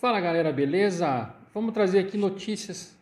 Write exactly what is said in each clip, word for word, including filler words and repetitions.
Fala galera, beleza? Vamos trazer aqui notícias.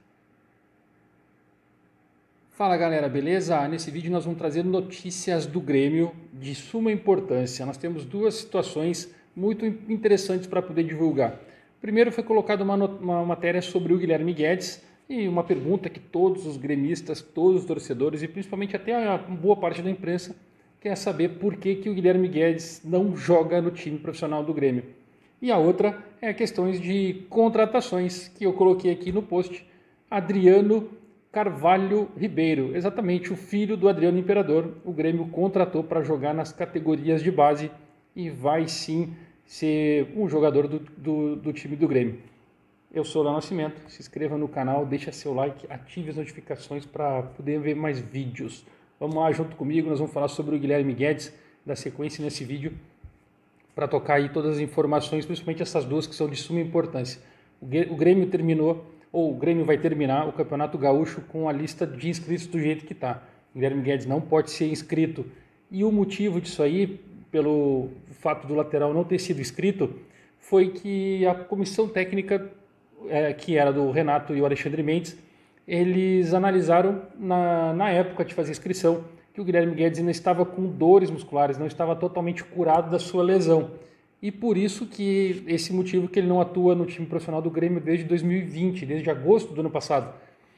Fala galera, beleza? Nesse vídeo nós vamos trazer notícias do Grêmio de suma importância. Nós temos duas situações muito interessantes para poder divulgar. Primeiro foi colocada uma, uma matéria sobre o Guilherme Guedes e uma pergunta que todos os gremistas, todos os torcedores e principalmente até a boa parte da imprensa quer saber por que, que o Guilherme Guedes não joga no time profissional do Grêmio. E a outra é questões de contratações, que eu coloquei aqui no post. Adriano Carvalho Ribeiro, exatamente o filho do Adriano Imperador, o Grêmio contratou para jogar nas categorias de base e vai sim ser um jogador do, do, do time do Grêmio. Eu sou o Léo Nascimento, se inscreva no canal, deixa seu like, ative as notificações para poder ver mais vídeos. Vamos lá junto comigo, nós vamos falar sobre o Guilherme Guedes, da sequência nesse vídeo, para tocar aí todas as informações, principalmente essas duas que são de suma importância. O Grêmio terminou, ou o Grêmio vai terminar o Campeonato Gaúcho com a lista de inscritos do jeito que está. O Guilherme Guedes não pode ser inscrito. E o motivo disso aí, pelo fato do lateral não ter sido inscrito, foi que a comissão técnica, é, que era do Renato e o Alexandre Mendes, eles analisaram na, na época de fazer inscrição que o Guilherme Guedes ainda estava com dores musculares, não estava totalmente curado da sua lesão. E por isso que esse motivo que ele não atua no time profissional do Grêmio desde dois mil e vinte, desde agosto do ano passado.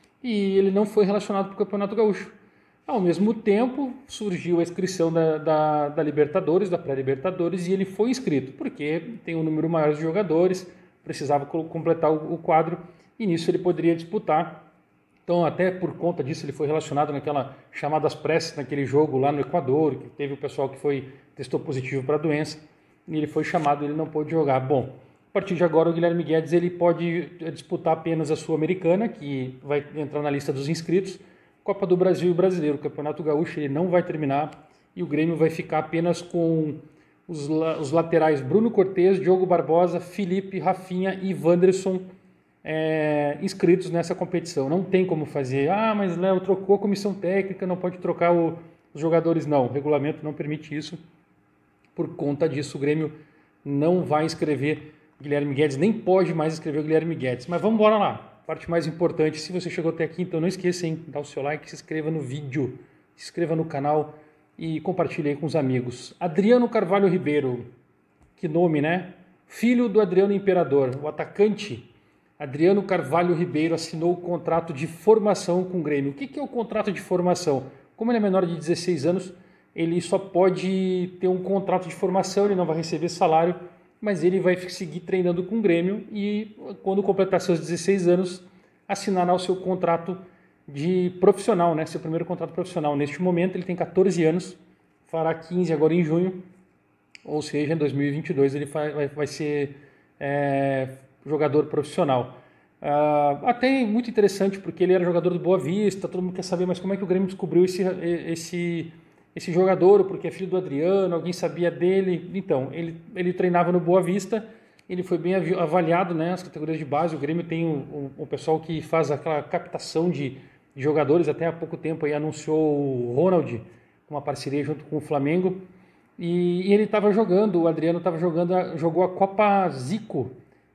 E ele não foi relacionado para o Campeonato Gaúcho. Ao mesmo tempo, surgiu a inscrição da, da, da Libertadores, da pré-Libertadores, e ele foi inscrito, porque tem um número maior de jogadores, precisava completar o, o quadro, e nisso ele poderia disputar. Então, até por conta disso, ele foi relacionado naquela chamadas pressas, naquele jogo lá no Equador, que teve o pessoal que foi, testou positivo para a doença, e ele foi chamado, ele não pôde jogar. Bom, a partir de agora, o Guilherme Guedes ele pode disputar apenas a Sul-Americana, que vai entrar na lista dos inscritos, Copa do Brasil e Brasileiro. O Campeonato Gaúcho ele não vai terminar, e o Grêmio vai ficar apenas com os, os laterais Bruno Cortez, Diogo Barbosa, Felipe, Rafinha e Wanderson, É, inscritos nessa competição. Não tem como fazer, ah, mas Léo trocou a comissão técnica, não pode trocar o, os jogadores. Não, o regulamento não permite isso. Por conta disso, o Grêmio não vai inscrever Guilherme Guedes, nem pode mais inscrever o Guilherme Guedes. Mas vamos embora lá. Parte mais importante, se você chegou até aqui, então não esqueça, hein, dá o seu like, se inscreva no vídeo, se inscreva no canal e compartilhe aí com os amigos. Adriano Carvalho Ribeiro, que nome, né? Filho do Adriano Imperador, o atacante Adriano Carvalho Ribeiro assinou o contrato de formação com o Grêmio. O que é o contrato de formação? Como ele é menor de dezesseis anos, ele só pode ter um contrato de formação, ele não vai receber salário, mas ele vai seguir treinando com o Grêmio e, quando completar seus dezesseis anos, assinará o seu contrato de profissional, né? Seu primeiro contrato profissional. Neste momento, ele tem catorze anos, fará quinze agora em junho, ou seja, em dois mil e vinte e dois ele vai, vai ser É, jogador profissional. Uh, até muito interessante, porque ele era jogador do Boa Vista, todo mundo quer saber, mas como é que o Grêmio descobriu esse, esse, esse jogador, porque é filho do Adriano, alguém sabia dele. Então, ele, ele treinava no Boa Vista, ele foi bem avaliado, né, nas categorias de base. O Grêmio tem o, o, o pessoal que faz aquela captação de, de jogadores, até há pouco tempo aí anunciou o Ronald, uma parceria junto com o Flamengo, e, e ele estava jogando, o Adriano estava jogando, jogou a Copa Zico,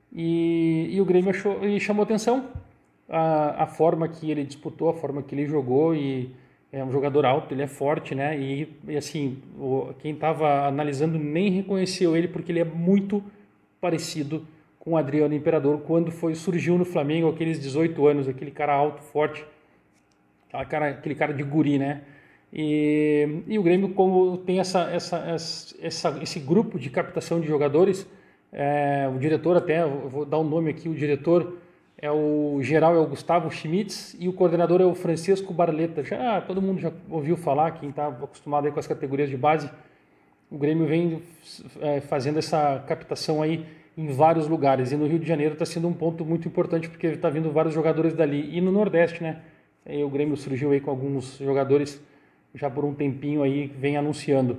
E, e o Grêmio achou, e chamou atenção a, a forma que ele disputou, a forma que ele jogou, e é um jogador alto, ele é forte, né? E, e assim, o, quem estava analisando nem reconheceu ele, porque ele é muito parecido com o Adriano Imperador quando foi, surgiu no Flamengo, aqueles dezoito anos, aquele cara alto, forte, aquele cara, aquele cara de guri, né? E, e o Grêmio, como tem essa, essa, essa, esse grupo de captação de jogadores, É, o diretor, até, eu vou dar um nome aqui, o diretor é o geral, é o Gustavo Schmitz, e o coordenador é o Francisco Barleta. Já, todo mundo já ouviu falar, quem está acostumado aí com as categorias de base, o Grêmio vem é, fazendo essa captação aí em vários lugares, e no Rio de Janeiro está sendo um ponto muito importante, porque está vindo vários jogadores dali, e no Nordeste, né, e o Grêmio surgiu aí com alguns jogadores já por um tempinho aí, vem anunciando.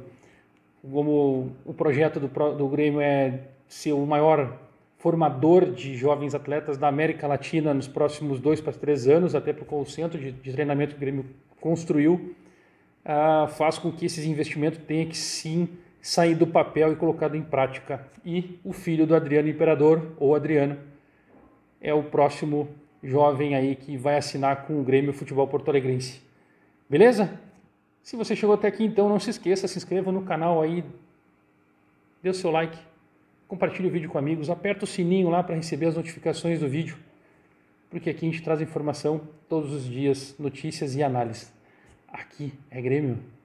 Como o projeto do, do Grêmio é ser o maior formador de jovens atletas da América Latina nos próximos dois para três anos, até porque o centro de, de treinamento que o Grêmio construiu uh, faz com que esses investimentos tenham que sim sair do papel e colocado em prática. E o filho do Adriano Imperador, ou Adriano, é o próximo jovem aí que vai assinar com o Grêmio Futebol Porto Alegrense. Beleza? Se você chegou até aqui, então não se esqueça, se inscreva no canal aí, dê o seu like, compartilhe o vídeo com amigos, aperta o sininho lá para receber as notificações do vídeo, porque aqui a gente traz informação todos os dias, notícias e análise. Aqui é Grêmio.